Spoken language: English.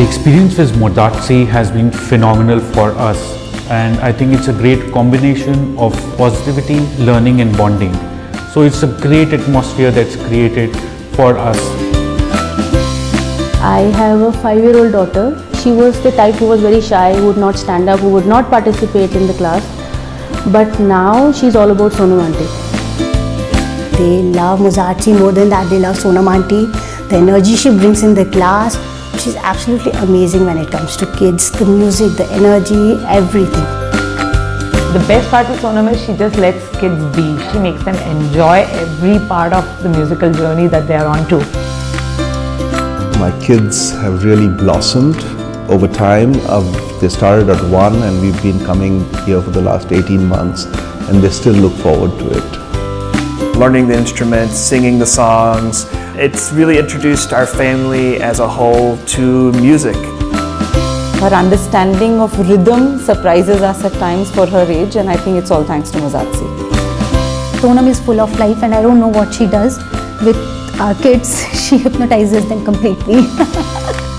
experience with Mozartcy has been phenomenal for us, and I think it's a great combination of positivity, learning and bonding. So it's a great atmosphere that's created for us. I have a 5-year-old daughter. She was the type who was very shy, who would not stand up, who would not participate in the class. But now she's all about Sonam Aunty. They love Mozartcy more than that. They love Sonam Aunty. The energy she brings in the class, she's absolutely amazing when it comes to kids. The music, the energy, everything. The best part with Sonam is she just lets kids be. She makes them enjoy every part of the musical journey that they are on to. My kids have really blossomed over time. They started at 1 and we've been coming here for the last 18 months and they still look forward to it. Learning the instruments, singing the songs, it's really introduced our family as a whole to music. Her understanding of rhythm surprises us at times for her age, and I think it's all thanks to Mozartcy. Sonam is full of life and I don't know what she does with our kids. She hypnotizes them completely.